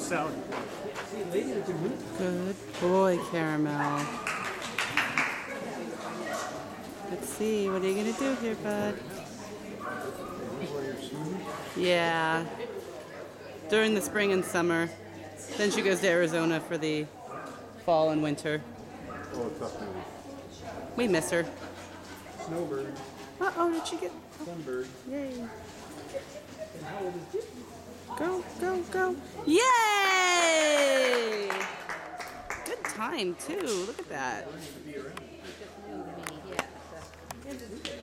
salad. Good boy, Caramel. Let's see, what are you gonna do here, bud? Yeah. During the spring and summer. Then she goes to Arizona for the fall and winter. Oh, tough movie. We miss her. Snowbird. Uh-oh, did she get... Sunbird. Yay. Go, go, go. Yay! Good time, too. Look at that.